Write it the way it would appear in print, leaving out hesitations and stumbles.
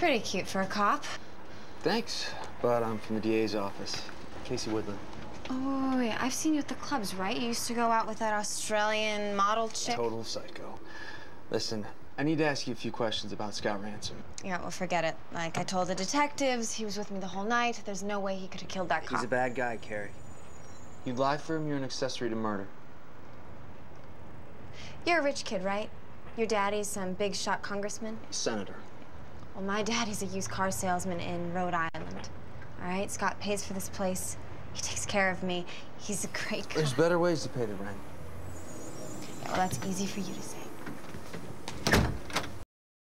Pretty cute for a cop. Thanks, but I'm from the DA's office. Casey Woodland. Oh, yeah, I've seen you at the clubs, right? You used to go out with that Australian model chick. Total psycho. Listen, I need to ask you a few questions about Scott Ransom. Yeah, well, forget it. Like, I told the detectives, he was with me the whole night. There's no way he could have killed that cop. He's a bad guy, Carrie. You'd lie for him, you're an accessory to murder. You're a rich kid, right? Your daddy's some big shot congressman? Senator. Well, my daddy's a used car salesman in Rhode Island. All right, Scott pays for this place. He takes care of me. He's a great guy. There's better ways to pay the rent. Yeah, well, that's easy for you to say.